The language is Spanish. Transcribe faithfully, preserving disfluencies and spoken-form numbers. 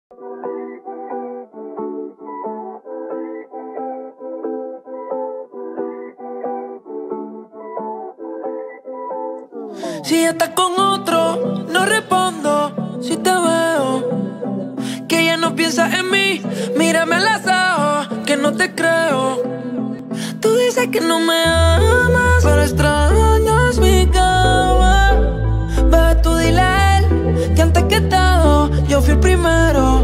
Si estás con otro, no respondo. Si te veo, que ya no piensas en mí, mírame a los ojos, que no te creo. Tú dices que no me amas, pero extrañas mi cama. Bebé, tú dile a él que antes que todo yo fui el primero.